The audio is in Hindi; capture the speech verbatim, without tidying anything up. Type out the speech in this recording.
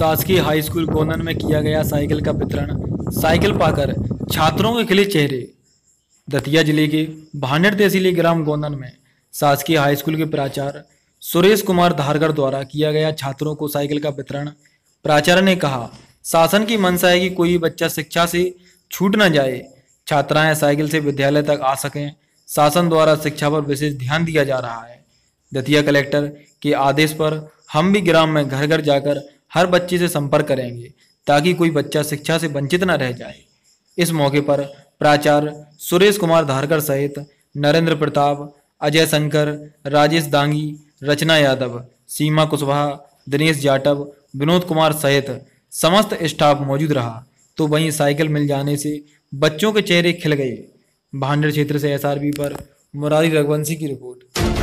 शासकीय हाई स्कूल गोंदन में किया गया साइकिल का वितरण। साइकिल पाकर छात्रों के खिले चेहरे। दतिया जिले के भांडेर तहसीली ग्राम गोंदन में शासकीय हाई स्कूल के प्राचार्य सुरेश कुमार धारकर द्वारा किया गया छात्रों को साइकिल का वितरण। प्राचार्य ने कहा, शासन की मंशा है कि कोई बच्चा शिक्षा से छूट न जाए, छात्राएं साइकिल से विद्यालय तक आ सकें। शासन द्वारा शिक्षा पर विशेष ध्यान दिया जा रहा है। दतिया कलेक्टर के आदेश पर हम भी ग्राम में घर घर जाकर हर बच्चे से संपर्क करेंगे ताकि कोई बच्चा शिक्षा से वंचित न रह जाए। इस मौके पर प्राचार्य सुरेश कुमार धारकर सहित नरेंद्र प्रताप, अजय शंकर, राजेश दांगी, रचना यादव, सीमा कुशवाहा, दिनेश जाटव, विनोद कुमार सहित समस्त स्टाफ मौजूद रहा। तो वहीं साइकिल मिल जाने से बच्चों के चेहरे खिल गए। भांडेर क्षेत्र से एसआरबी पर मुरारी रघुवंशी की रिपोर्ट।